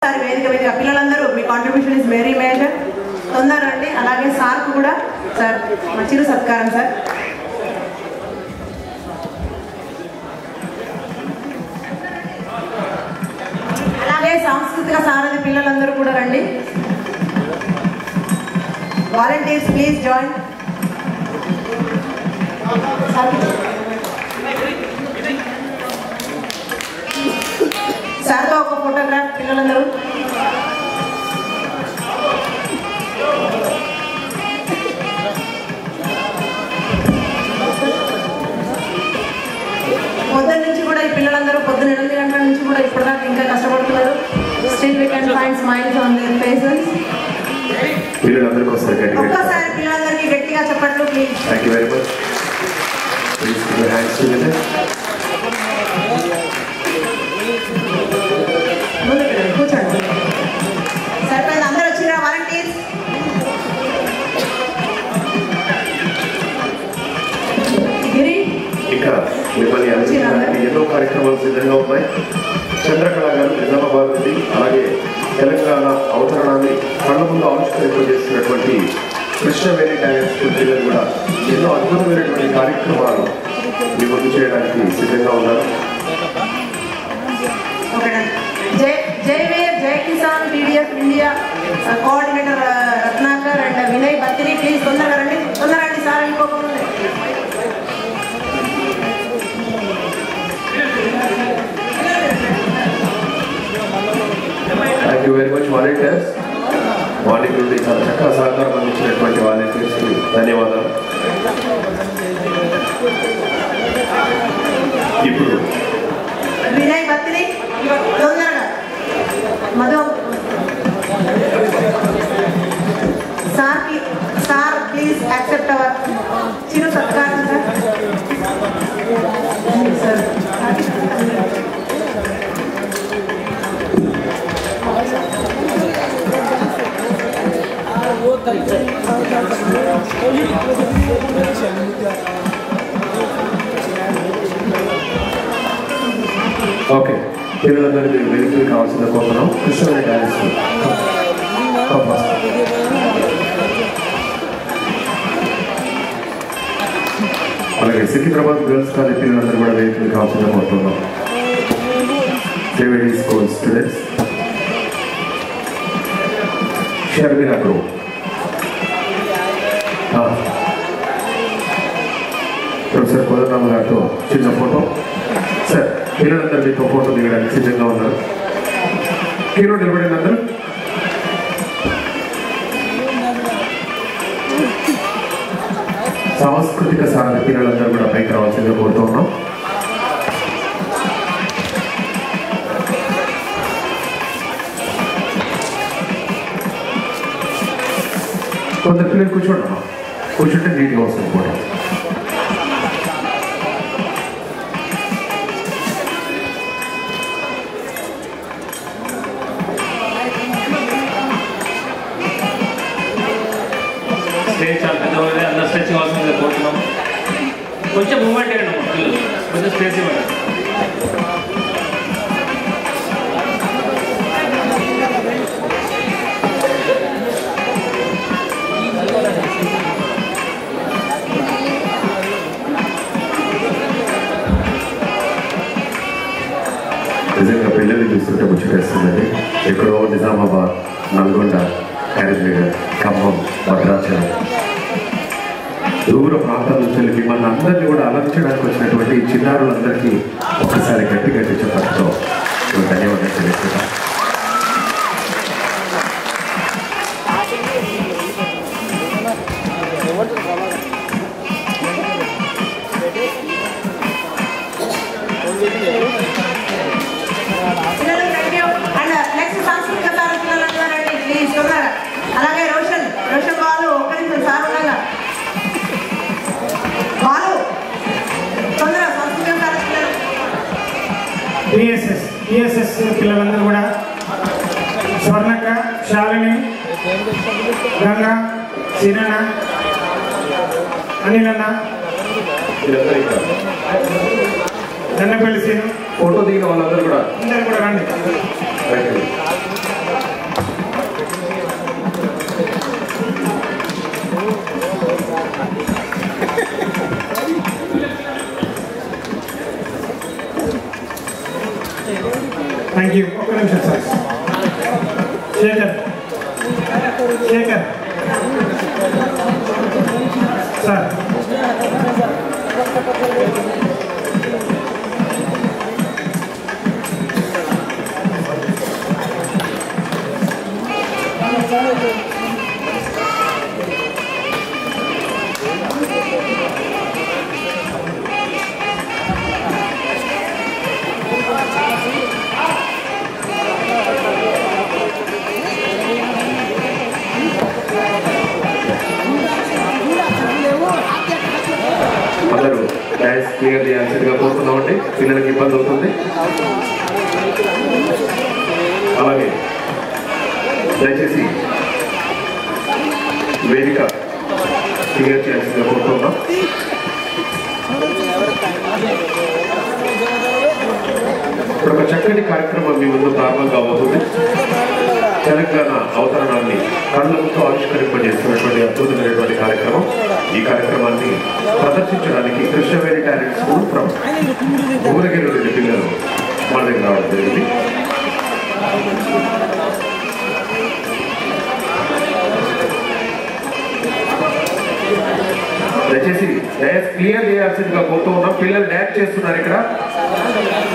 వేదిక మీద పిల్లలందరూ మీ కాంట్రిబ్యూషన్ ఇస్ వెరీ మేజర్. తొందర రండి. అలాగే సార్కు కూడా సార్ మా చిరు సత్కారం సార్. అలాగే సాంస్కృతిక సారథి పిల్లలందరూ కూడా రండి. Volunteers please join. సార్తో ఒక ఫోటోగ్రాఫ్ పిల్లలందరూ. పొద్దున్న నుంచి కూడా ఈ పిల్లలందరూ పొద్దున్న 8 గంటల నుంచి కూడా ఇప్పటిదాకా ఇంకా కష్టపడుతున్నారు. Still we can find smiles on there faces. ఒక్కసారి పిల్లలందరికీ గట్టిగా చెప్పట్లు please. Thank you very much. Please put your hands together. కూర్చోండి. సరిపోయింది. అందరూ వచ్చిరా వాలంటీర్స్? గిరి ఇక మిమ్మల్ని అందించడానికి ఎన్నో కార్యక్రమాలు సిద్ధంగా ఉన్నాయి. చంద్రకళ గారు నిజామాబాద్ నుండి, అలాగే తెలంగాణ అవతరణాన్ని కళ్ళ ముందు ఆవిష్కరింపజేసినటువంటి కృష్ణవేణి డ్యాన్స్ పిల్లలు కూడా ఎన్నో అద్భుతమైనటువంటి కార్యక్రమాలు మీ ముందు చేయడానికి సిద్ధంగా ఉన్నారు. జైవేర్ Jai Kisan TDF India coordinator Ratnakar and Vinay Battini please తొందరగా రండి. తొందరగా రండి సార్, అనుకోకుండా. Thank you very much volunteers. Morning నుండి చాలా చక్కగా సహకారం అందించినటువంటి వాలంటీర్స్కి ధన్యవాదాలు. ఇప్పుడు వినయ్ బత్తిని తొందరగా. Madhu sir please accept our చిరు సత్కారం సార్. ఓకే, పిల్లలందరికీ వెలుగులు కావాల్సిన కోరుతున్నాం. కృష్ణవేణి డ్యాన్స్ అలాగే సికింద్రాబాద్ గర్ల్స్ కాలేజ్ పిల్లలందరూ కూడా వెలుగులు కావాల్సిన కోరుతున్నాం. KVD school students. Sharmila group. Professor Kodandarama గారితో చిన్న ఫోటో. సార్, పిల్లలందరూ మీతో ఫోటో దిగడానికి సిద్ధంగా ఉన్నారు. హీరో నిలబడిన అందరూ. సాంస్కృతిక సారథి పిల్లలందరూ కూడా పైకి రావాల్సిందిగా కోరుతూ ఉన్నాం. కొందరు పిల్లలు కూర్చోండి. కూర్చుంటే నీట్గా వస్తుంది ఫోటో. స్టేజ్ చాలా పెద్ద అందరూ స్ట్రెచింగ్ అవసరం కోరుతున్నాం. కొంచెం మూమెంట్ అయ్యండి పిల్లలు, కొంచెం స్పేస్ ఇవ్వండి. నిజంగా పిల్లల్ని చూస్తుంటే ముచ్చటేస్తుందండి. ఎక్కడో నిజామాబాద్, నల్గొండ, కరీంనగర్, ఖమ్మం, భద్రాచలం దూర ప్రాంతాల నుంచి మిమ్మల్ని అందరినీ కూడా అలరించడానికి వచ్చినటువంటి చిన్నారులందరికీ ఒక్కసారి గట్టి గట్టి చెప్పడంతో ధన్యవాదాలు తెలియజేస్తున్నాను. అలాగే రోషన్ బాలు ఒక్క నిమిషం సార్ ఉండగా. బాలు తొందరగా సంస్కృతం సార్. టీఎస్ఎస్ పిల్లలందరూ కూడా స్వర్ణక్క, శాలిని, గంగా, సీనన్న, అనిలన్న, దండపల్లి సీను, ఫోటో దిగిన వాళ్ళందరూ కూడా అందరూ కూడా రండి. శేఖర్ సార్ అందరూ డాన్స్ క్లియర్ చేయాల్సిందిగా కోరుతున్నామండి. పిల్లలకి ఇబ్బంది అవుతుంది. అలాగే దయచేసి వేదిక క్లియర్ చేయాల్సిందిగా కోరుతున్నాం. ఇప్పుడు ఒక చక్కటి కార్యక్రమం మీ ముందు ప్రారంభం కాబోతుంది. తెలంగాణ అవతరణాన్ని కళ్ళతో ఆవిష్కరింపజేస్తున్నటువంటి అద్భుతమైనటువంటి కార్యక్రమం. ఈ కార్యక్రమాన్ని ప్రదర్శించడానికి Krishnaveni talent school from Bhuvanagiri నుండి పిల్లలు మన దగ్గర రావడం జరిగింది. దయచేసి డ్యాన్స్ క్లియర్ చేయాల్సిందిగా కోరుతూ ఉన్నాం. పిల్లలు డ్యాన్స్ చేస్తున్నారు ఇక్కడ.